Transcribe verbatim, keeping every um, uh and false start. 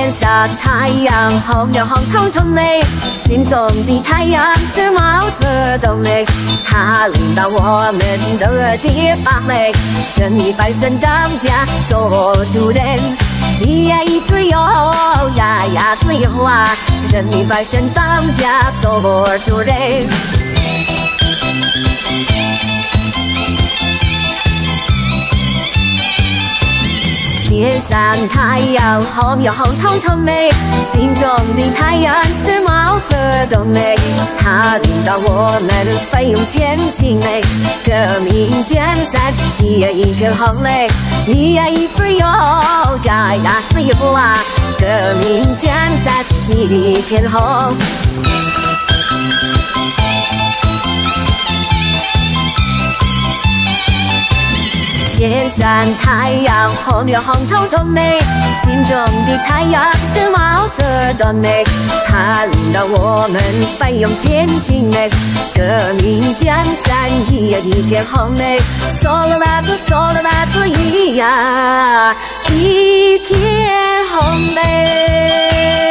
天上太阳红又红彤彤的，心中的太阳是毛泽东的，他领导我们的解放嘞，正义百姓当家做主人，咿呀咿自由呀呀自由啊，正义百姓当家做主人。天上太阳红又红彤彤的，心中的太阳是毛泽东的，他领导我们奋勇前进嘞，革命江山一呀一片红嘞，咿呀一自由呀呀自由啊，革命江山一片红。天上太阳红又红彤彤的，心中的太阳是毛泽东的，他领导我们奋勇前进的，革命江山一呀一片红的，嗦啦啦子嗦啦啦子一呀一片红的。